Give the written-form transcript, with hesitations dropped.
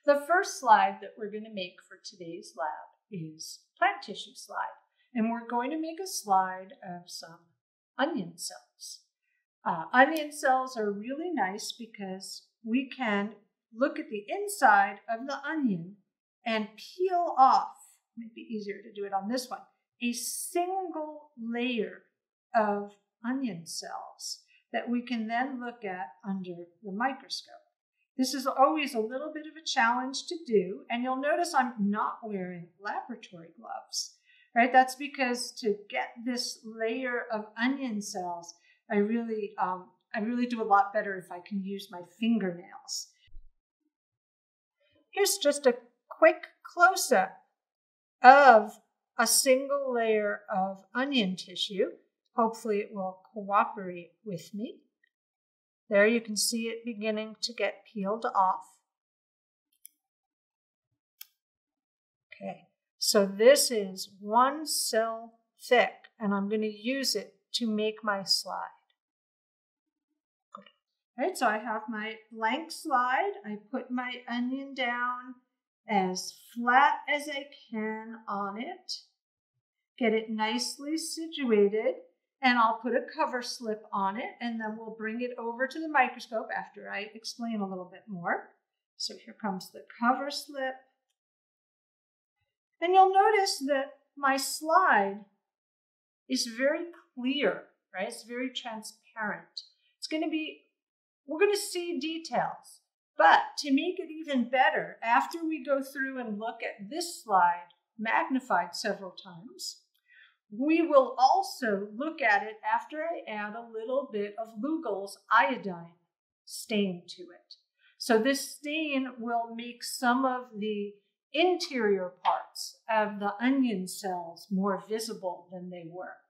The first slide that we're going to make for today's lab is plant tissue slide. And we're going to make a slide of some onion cells. Onion cells are really nice because we can look at the inside of the onion and peel off, it might be easier to do it on this one, a single layer of onion cells that we can then look at under the microscope. This is always a little bit of a challenge to do, and you'll notice I'm not wearing laboratory gloves, right? That's because to get this layer of onion cells, I really do a lot better if I can use my fingernails. Here's just a quick close-up of a single layer of onion tissue. Hopefully it will cooperate with me. There you can see it beginning to get peeled off. Okay, so this is 1 cell thick, and I'm going to use it to make my slide. Good. All right, so I have my blank slide. I put my onion down as flat as I can on it. Get it nicely situated. And I'll put a cover slip on it, and then we'll bring it over to the microscope after I explain a little bit more. So here comes the cover slip. And you'll notice that my slide is very clear, right? It's very transparent. We're going to see details. But to make it even better, after we go through and look at this slide magnified several times, we will also look at it after I add a little bit of Lugol's iodine stain to it. So this stain will make some of the interior parts of the onion cells more visible than they were.